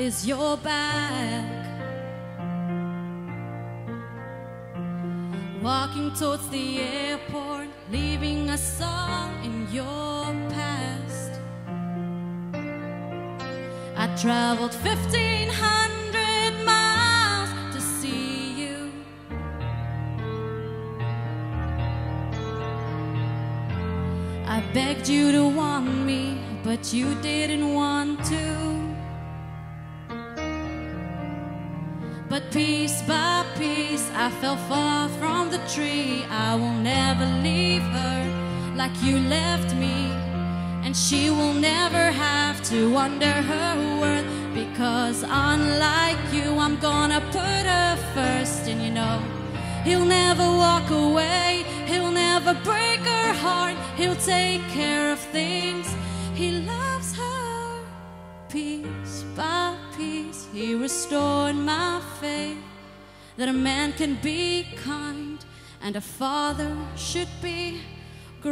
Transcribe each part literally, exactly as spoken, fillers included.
is your back. Walking towards the airport, leaving a song in your past. I traveled fifteen hundred miles to see you. I begged you to want me, but you didn't want to. But piece by piece I fell far from the tree. I will never leave her like you left me, and she will never have to wonder her worth, because unlike you I'm gonna put her first. And you know he'll never walk away, he'll never break her heart, he'll take care of things. He loves her piece by piece. He restored my faith that a man can be kind and a father should be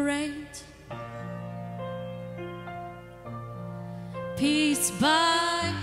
great. Piece by